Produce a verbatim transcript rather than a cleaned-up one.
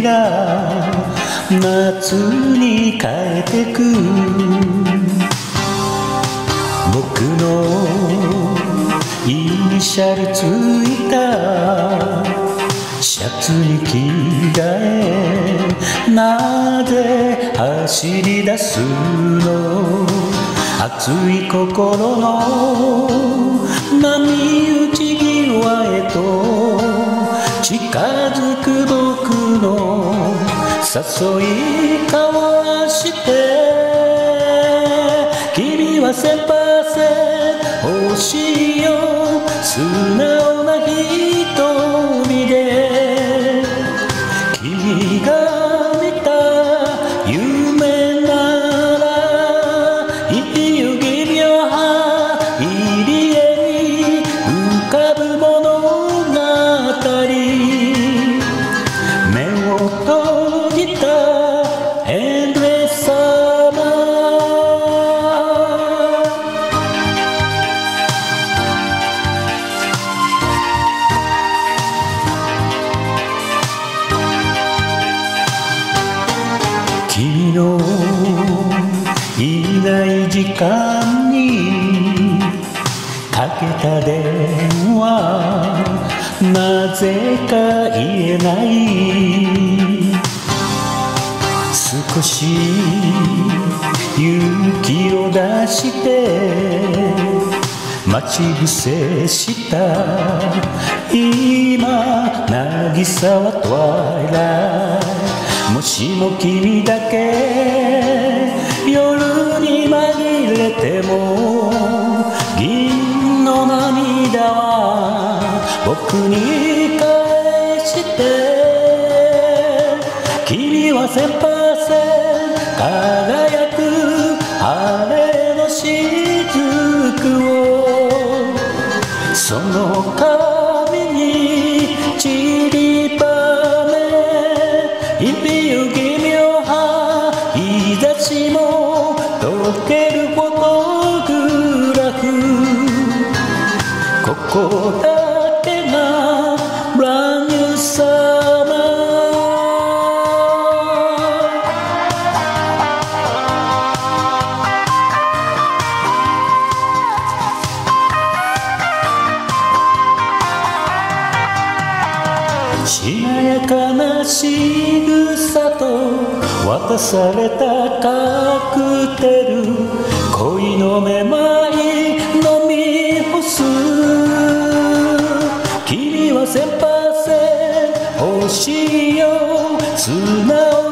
が夏に帰ってく。僕のイニシャルついたシャツに着替え、なぜ走り出すの。熱い心の波打ち際へと近づく僕の誘い交わして、君はせんパーセント欲しいよ、素直な瞳で。君が見た夢ならいいよ、君は入り江に浮かぶ物語。目を閉じたエンドレスサマー。君のいない時間にかけた電話、なぜか言えない。少し勇気を出して待ち伏せした今、渚はトワイライト。もしも君だけ夜に紛れても、銀の涙は僕に返して。君はせんパーセント輝く晴れの雫を、その髪に散りばめ、指よ君を日差しも溶けるフォトグラフ。ここだけがブランニューサマー。しなやかな仕草と渡されたカクテル、恋のめまい飲み干す。君はせんパーセント欲しいよ、素直